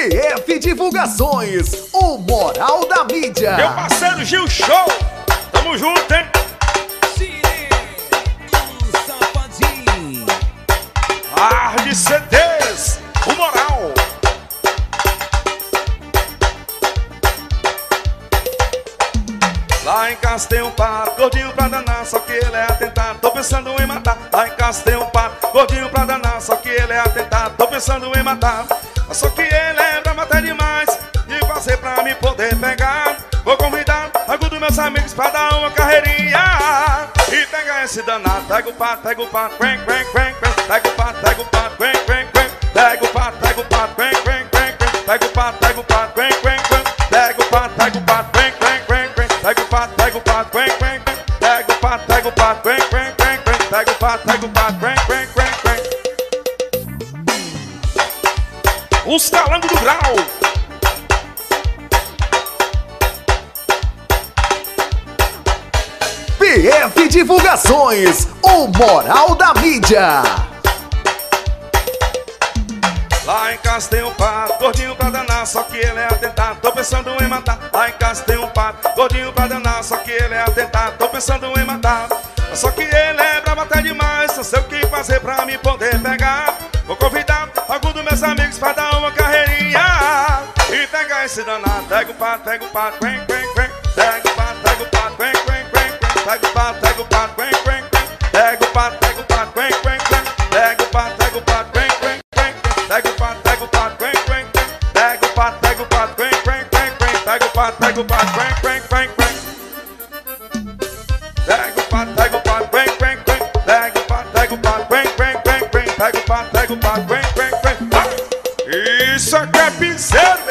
PF Divulgações, o moral da mídia. Meu parceiro Gil Show, tamo junto, hein? O Safadinho. Arde CDs, o moral. Lá em casa tem um pato, gordinho pra danar, só que ele é atentado, tô pensando em matar. Lá em casa tem um pato, gordinho pra danar, só que ele é atentado, tô pensando em matar. Só que ele é bravo até demais, e fazer pra mim poder pegar. Vou convidar alguns dos meus amigos pra dar uma carreirinha e pegar esse danado. Pega o pato, quen, quen, quen, quen. Pega o pato, quen, quen, quen. Pega o pato, quen, quen, quen, quen. Pega o pato, quen, quen, quen. Pega o pato, quen, quen, quen, quen. Pega o pato, quen, quen, quen. Pega o pato, quen, quen, quen, quen. Pega o pato, quen, quen, quen, quen. Os calangos do grau. PF Divulgações, o moral da mídia. Lá em casa tem um pato, gordinho pra danar, só que ele é atentado, tô pensando em matar. Lá em casa tem um pato, gordinho pra danar, só que ele é atentado, tô pensando em matar. Só que ele é bravo até demais, não sei o que fazer pra me poder pegar. Vou convidar alguns dos meus amigos pra dar uma carreirinha e pegar esse danado. Pega o pato, quen, quen, quen. Pega o pato, quen, quen, quen. Pega o pato, quen, quen, quen. Pega o pato, quen, quen, quen. Pega o pato, quen, quen, quen. Pega o pato, quen, quen, quen. Pega o pato, quen, quen, quen, quen. Pega o pato, quen, quen, quen, quen. Pega o pato, quen, quen, quen. Pega o pato, quen, quen, quen, quen. Pega o pato, quen, quen, quen. Isso aqui é piseiro.